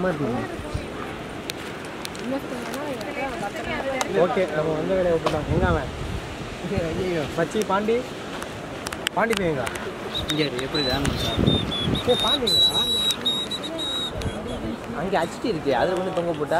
Okay நம்ம வந்த வேலையை விட்டுட்டோம். எங்க அவன் மச்சி பாண்டி பாண்டி போய்ங்க இங்கே எப்படி தான் பாண்டிங்களா அங்கே அச்சிட்டு இருக்கு அதில் வந்து தொங்க போட்டா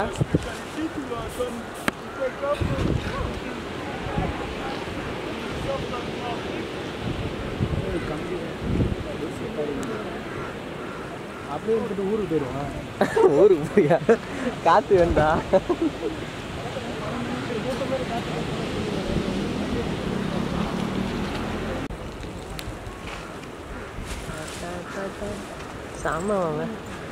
அப்படியே இருந்துட்டு ஊருக்கு போயிடுவான். ஊருக்கு போயா காற்று வேண்டா செம்ம வாங்க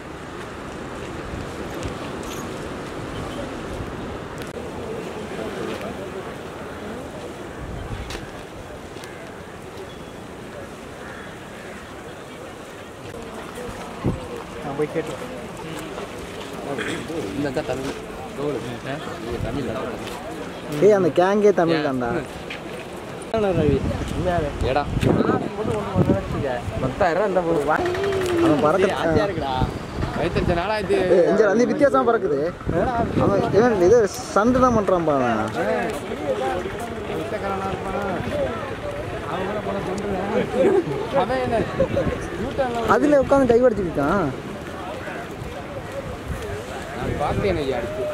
நான் போய் கேட்டேன். இல்லைக்கா தமிழ் தமிழ் ஏய் அந்த கேங்கே தமிழ் தான்டா. ரவி ஏடா 10,000 இந்த அவன் பறக்க இருக்குடா வயிற்று நாளாயிரத்தி இங்கே வந்து வித்தியாசமாக பறக்குது. அவன் இவன் இது சண்டை தான் பண்ணுறான்ப்பா அவன். அதில் உட்காந்து கை வடிச்சுக்கிட்டான். பார்த்தேன் ஐயா அடுத்து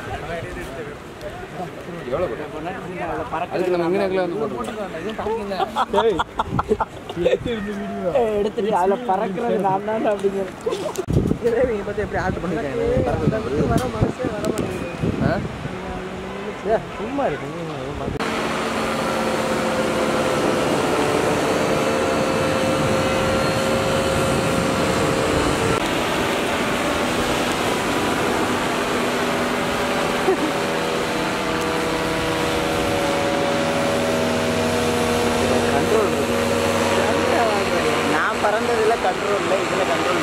எவ்வளோ அதுக்கு நம்ம மீனக்கில் வந்து எடுத்துட்டு அதில் பறக்கிறது நான் தான் அப்படிங்கிற இவங்க பார்த்து எப்படி ஆர்டர் பண்ணிருக்காங்க வர மனசே வர மாட்டேங்குது. சும்மா இருக்கு நான் பறந்ததில் கண்ட்ரோல் இல்லை, இதில் கண்ட்ரோல்